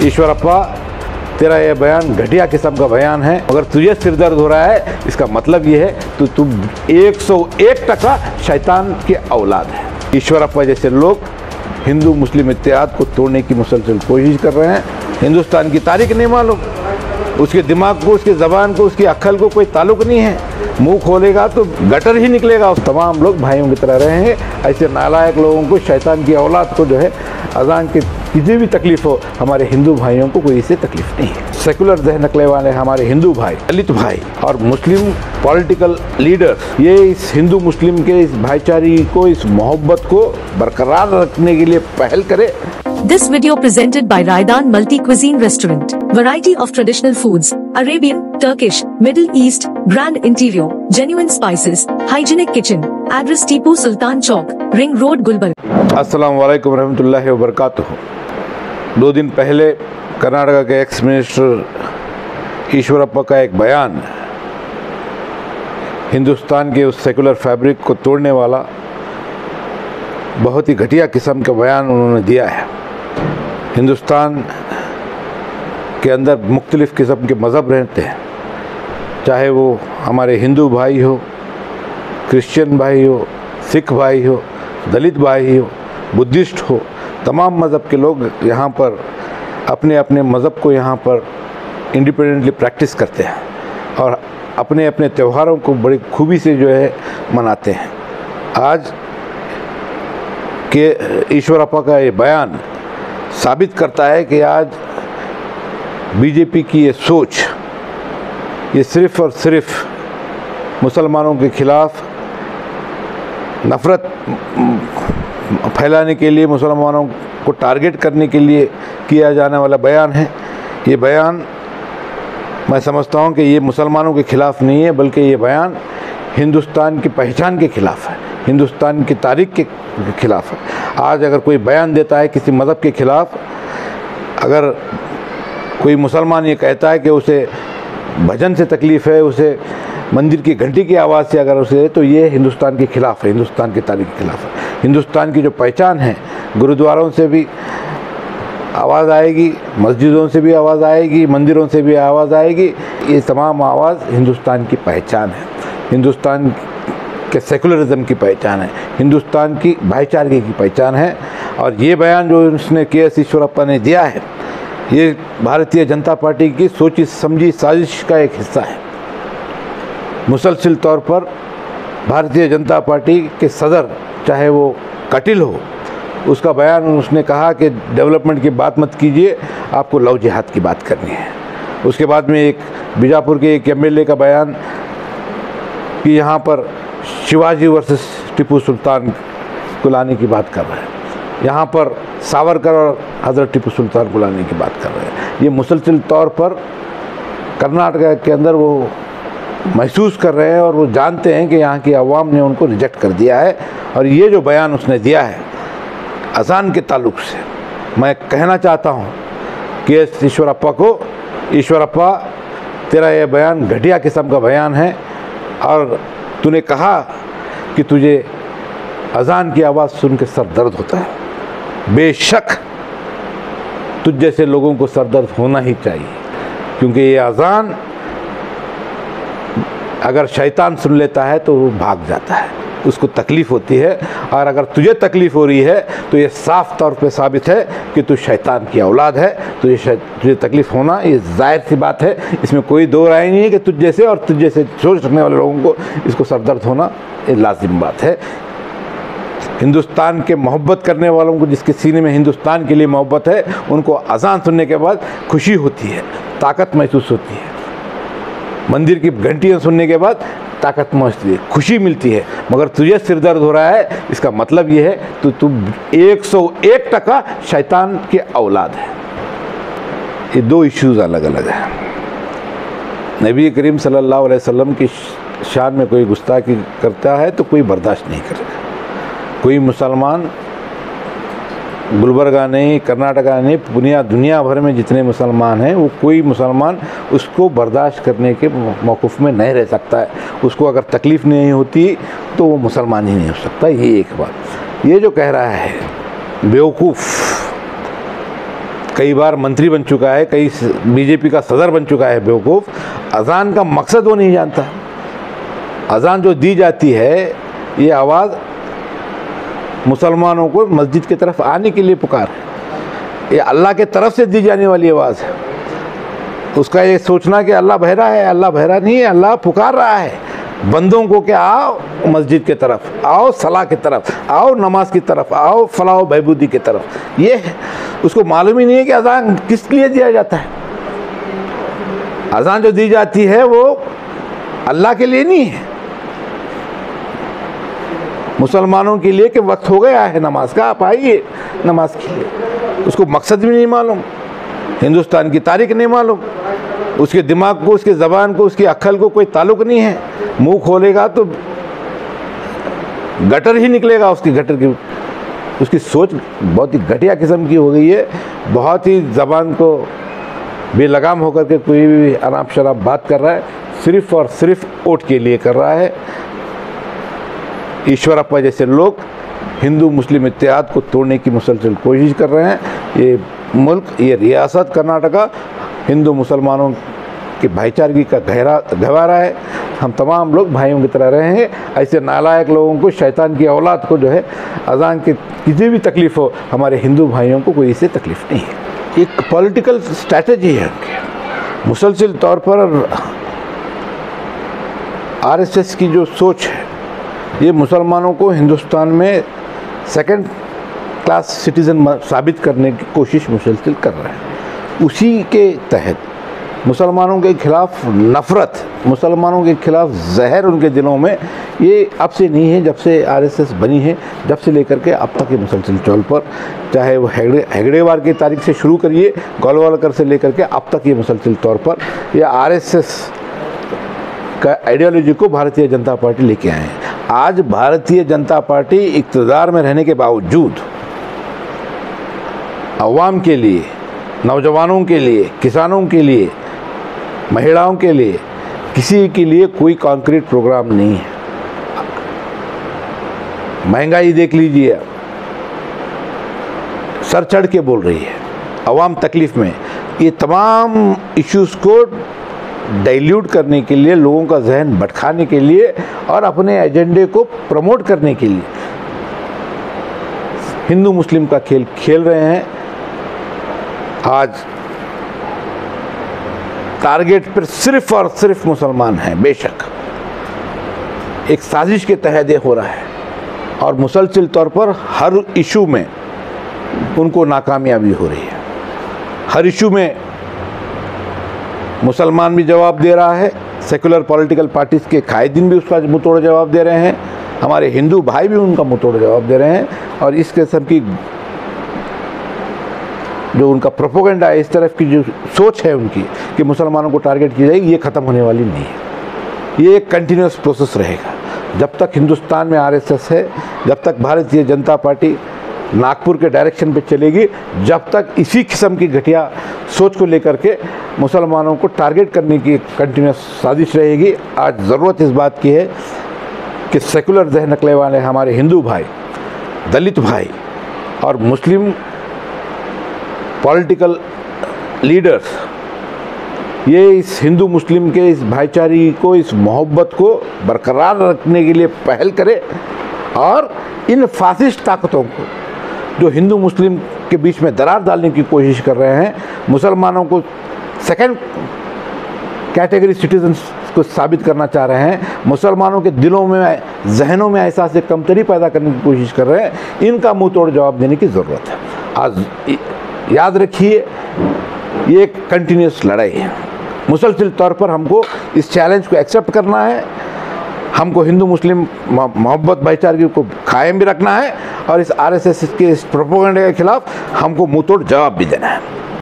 ईश्वरप्पा, तेरा ये बयान घटिया किस्म का बयान है। अगर तुझे सिर दर्द हो रहा है, इसका मतलब ये है तो तुम 101% शैतान के औलाद है। ईश्वरप्पा जैसे लोग हिंदू मुस्लिम इत्तेहाद को तोड़ने की मुसलसल कोशिश कर रहे हैं। हिंदुस्तान की तारीख नहीं मालूम, उसके दिमाग को, उसकी ज़बान को, उसकी अक्ल को कोई ताल्लुक नहीं है। मुंह खोलेगा तो गटर ही निकलेगा। तमाम लोग भाइयों की तरह रहेंगे। ऐसे नालायक लोगों को, शैतान की औलाद को जो है अजान की किसी भी तकलीफ हो, हमारे हिंदू भाइयों को कोई इससे तकलीफ नहीं है। सेकुलर जहन रखने वाले हमारे हिंदू भाई, दलित भाई और मुस्लिम पॉलिटिकल लीडर्स ये इस हिंदू मुस्लिम के इस भाईचारे को, इस मोहब्बत को बरकरार रखने के लिए पहल करें। This video presented by Raidan Multi Cuisine Restaurant. Variety of traditional foods, Arabian, Turkish, Middle East, grand interior, genuine spices, hygienic kitchen. Address Tipu Sultan Chowk, Ring Road, Gulbarga. अस्सलाम वालेकुम रहमतुल्लाहि व बरकातुहू। 2 दिन पहले कर्नाटका के एक्स मिनिस्टर ईश्वरप्पा का एक बयान हिंदुस्तान के उस सेकुलर फैब्रिक को तोड़ने वाला बहुत ही घटिया किस्म का बयान उन्होंने दिया है। हिंदुस्तान के अंदर मुख्तलिफ़ किस्म के मज़हब रहते हैं, चाहे वो हमारे हिंदू भाई हो, क्रिश्चियन भाई हो, सिख भाई हो, दलित भाई हो, बुद्धिस्ट हो, तमाम मज़हब के लोग यहाँ पर अपने अपने मज़हब को यहाँ पर इंडिपेंडेंटली प्रैक्टिस करते हैं और अपने अपने त्योहारों को बड़ी खूबी से जो है मनाते हैं। आज के ईश्वरप्पा का ये बयान साबित करता है कि आज बीजेपी की ये सोच, ये सिर्फ़ और सिर्फ मुसलमानों के ख़िलाफ़ नफ़रत फैलाने के लिए, मुसलमानों को टारगेट करने के लिए किया जाने वाला बयान है। ये बयान मैं समझता हूँ कि ये मुसलमानों के ख़िलाफ़ नहीं है, बल्कि ये बयान हिंदुस्तान की पहचान के ख़िलाफ़ है, हिंदुस्तान की तारीख के ख़िलाफ़ है। आज अगर कोई बयान देता है किसी मज़हब के ख़िलाफ़, अगर कोई मुसलमान ये कहता है कि उसे भजन से तकलीफ़ है, उसे मंदिर की घंटी की आवाज़ से अगर उसे, तो ये हिंदुस्तान के ख़िलाफ़ है, हिंदुस्तान की तारीख के ख़िलाफ़ है। हिंदुस्तान की जो पहचान है, गुरुद्वारों से भी आवाज़ आएगी, मस्जिदों से भी आवाज़ आएगी, मंदिरों से भी आवाज़ आएगी। ये तमाम आवाज़ हिंदुस्तान की पहचान है, हिंदुस्तान के सेकुलरिज्म की पहचान है, हिंदुस्तान की भाईचारे की पहचान है। और ये बयान जो उसने के.एस. ईश्वरप्पा ने दिया है, ये भारतीय जनता पार्टी की सोची समझी साजिश का एक हिस्सा है। मुसलसल तौर पर भारतीय जनता पार्टी के सदर, चाहे वो कटिल हो, उसका बयान उसने कहा कि डेवलपमेंट की बात मत कीजिए, आपको लव जिहाद की बात करनी है। उसके बाद में एक बीजापुर के एक एमएलए का बयान कि यहाँ पर शिवाजी वर्सेस टीपू सुल्तान को लाने की बात कर रहे हैं, यहाँ पर सावरकर और हज़रत टीपू सुल्तान को लाने की बात कर रहे हैं। ये मुसलसल तौर पर कर्नाटका के अंदर वो महसूस कर रहे हैं और वो जानते हैं कि यहाँ की आवाम ने उनको रिजेक्ट कर दिया है। और ये जो बयान उसने दिया है अज़ान के ताल्लुक़ से, मैं कहना चाहता हूँ कि ईश्वरप्पा को, ईश्वरप्पा, तेरा ये बयान घटिया किस्म का बयान है। और तूने कहा कि तुझे अज़ान की आवाज़ सुन के सर दर्द होता है। बेशक तुझ जैसे लोगों को सर दर्द होना ही चाहिए, क्योंकि ये अज़ान अगर शैतान सुन लेता है तो वो भाग जाता है, उसको तकलीफ़ होती है। और अगर तुझे तकलीफ़ हो रही है तो ये साफ़ तौर पे साबित है कि तू शैतान की औलाद है। तुझे तकलीफ़ होना ये ज़ाहिर सी बात है, इसमें कोई दो राय नहीं है कि तुझ जैसे और तुझ जैसे सोच रखने वाले लोगों को इसको सरदर्द होना ये लाजिम बात है। हिंदुस्तान के मोहब्बत करने वालों को, जिसके सीने में हिंदुस्तान के लिए मोहब्बत है, उनको अज़ान सुनने के बाद खुशी होती है, ताकत महसूस होती है। मंदिर की घंटियाँ सुनने के बाद ताकत महसूस है, खुशी मिलती है। मगर तुझे सिर दर्द हो रहा है, इसका मतलब ये है तो तू 101% शैतान के औलाद है। ये 2 इश्यूज़ अलग अलग हैं। नबी करीम सल्लल्लाहु अलैहि वसल्लम की शान में कोई गुस्ताखी करता है तो कोई बर्दाश्त नहीं करेगा। कोई मुसलमान गुलबर्गा नहीं, कर्नाटका नहीं, दुनिया भर में जितने मुसलमान हैं, वो कोई मुसलमान उसको बर्दाश्त करने के मौक़िफ़ में नहीं रह सकता है। उसको अगर तकलीफ़ नहीं होती तो वो मुसलमान ही नहीं हो सकता। ये एक बात। ये जो कह रहा है बेवकूफ़ कई बार मंत्री बन चुका है, कई बीजेपी का सदर बन चुका है बेवकूफ़, अजान का मकसद वो नहीं जानता। अजान जो दी जाती है ये आवाज़ मुसलमानों को मस्जिद की तरफ आने के लिए पुकार है। ये अल्लाह के तरफ से दी जाने वाली आवाज़ है। उसका ये सोचना कि अल्लाह बहरा है, अल्लाह बहरा नहीं है, अल्लाह पुकार रहा है बंदों को कि आओ मस्जिद की तरफ, आओ सलाह की तरफ, आओ नमाज की तरफ, आओ फलाह बहबूदी की तरफ। ये उसको मालूम ही नहीं है कि अजान किस लिए दिया जाता है। अजान जो दी जाती है वो अल्लाह के लिए नहीं है, मुसलमानों के लिए कि वक्त हो गया है नमाज का, आप आइए नमाज के लिए। उसको मकसद भी नहीं मालूम, हिंदुस्तान की तारीख नहीं मालूम, उसके दिमाग को, उसके ज़बान को, उसकी अक्ल को कोई ताल्लुक़ नहीं है। मुंह खोलेगा तो गटर ही निकलेगा उसकी, गटर की। उसकी सोच बहुत ही घटिया किस्म की हो गई है। बहुत ही ज़बान को बेलगाम होकर के कोई भी अनाप शराब बात कर रहा है, सिर्फ़ और सिर्फ वोट के लिए कर रहा है। ईश्वरप्पा जैसे लोग हिंदू मुस्लिम इत्तेहाद को तोड़ने की मुसलसल कोशिश कर रहे हैं। ये मुल्क, ये रियासत कर्नाटका हिंदू मुसलमानों की भाईचारगी का गहवारा है। हम तमाम लोग भाइयों की तरह रहे हैं। ऐसे नालायक लोगों को, शैतान की औलाद को जो है अजान की किसी भी तकलीफ़ हो, हमारे हिंदू भाइयों को कोई इससे तकलीफ़ नहीं है। एक पॉलिटिकल स्ट्रैटेजी है उनकी। मुसलसल तौर पर आरएसएस की जो सोच है, ये मुसलमानों को हिंदुस्तान में सेकंड क्लास सिटीज़न साबित करने की कोशिश मुसलसल कर रहे हैं। उसी के तहत मुसलमानों के खिलाफ नफ़रत, मुसलमानों के खिलाफ जहर उनके दिलों में, ये अब से नहीं है, जब से आरएसएस बनी है, जब से लेकर के अब तक ये मुसलसल चौल पर, चाहे वो हेगड़ेवार की तारीख से शुरू करिए, गोलवालकर से लेकर के अब तक ये मुसलसल तौर पर यह आरएसएस का आइडियोलॉजी को भारतीय जनता पार्टी लेके आए हैं। आज भारतीय जनता पार्टी इक़्तिदार में रहने के बावजूद अवाम के लिए, नौजवानों के लिए, किसानों के लिए, महिलाओं के लिए, किसी के लिए कोई कॉन्क्रीट प्रोग्राम नहीं है। महंगाई देख लीजिए, सर चढ़ के बोल रही है, अवाम तकलीफ़ में। ये तमाम इश्यूज़ को डाइल्यूट करने के लिए, लोगों का जहन भटकाने के लिए और अपने एजेंडे को प्रमोट करने के लिए हिंदू मुस्लिम का खेल खेल रहे हैं। आज टारगेट पर सिर्फ और सिर्फ मुसलमान हैं। बेशक एक साजिश के तहत ये हो रहा है और मुसलसल तौर पर हर इशू में उनको नाकामयाबी हो रही है। हर इशू में मुसलमान भी जवाब दे रहा है, सेकुलर पॉलिटिकल पार्टीज़ के कायदीन भी उसका मुँह तोड़ जवाब दे रहे हैं, हमारे हिंदू भाई भी उनका मुँह तोड़ जवाब दे रहे हैं। और इस किस्म की जो उनका प्रोपेगेंडा है, इस तरफ की जो सोच है उनकी कि मुसलमानों को टारगेट की जाएगी, ये ख़त्म होने वाली नहीं है। ये एक कंटिन्यूस प्रोसेस रहेगा। जब तक हिंदुस्तान में आरएसएस है, जब तक भारतीय जनता पार्टी नागपुर के डायरेक्शन पे चलेगी, जब तक इसी किस्म की घटिया सोच को लेकर के मुसलमानों को टारगेट करने की कंटिन्यूस साजिश रहेगी। आज ज़रूरत इस बात की है कि सेकुलर जहन रखने वाले हमारे हिंदू भाई, दलित भाई और मुस्लिम पॉलिटिकल लीडर्स ये इस हिंदू मुस्लिम के इस भाईचारे को, इस मोहब्बत को बरकरार रखने के लिए पहल करें और इन फासिस्ट ताकतों को जो हिंदू मुस्लिम के बीच में दरार डालने की कोशिश कर रहे हैं, मुसलमानों को सेकंड कैटेगरी सिटीजन्स को साबित करना चाह रहे हैं, मुसलमानों के दिलों में, जहनों में एहसास कमतरी पैदा करने की कोशिश कर रहे हैं, इनका मुंह तोड़ जवाब देने की ज़रूरत है। आज याद रखिए, ये एक कंटिन्यूस लड़ाई है। मुसलसल तौर पर हमको इस चैलेंज को एक्सेप्ट करना है, हमको हिंदू मुस्लिम मोहब्बत भाईचारे को कायम भी रखना है और इस आरएसएस के इस प्रोपेगेंडा के खिलाफ हमको मुंह तोड़ जवाब भी देना है।